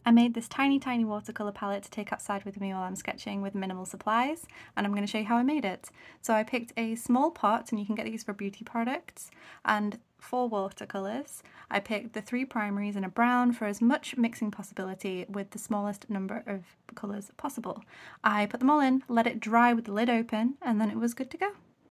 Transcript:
I made this tiny watercolour palette to take outside with me while I'm sketching with minimal supplies, and I'm going to show you how I made it. So I picked a small pot, and you can get these for beauty products, and 4 watercolours. I picked the 3 primaries and a brown for as much mixing possibility with the smallest number of colours possible. I put them all in, let it dry with the lid open, and then it was good to go.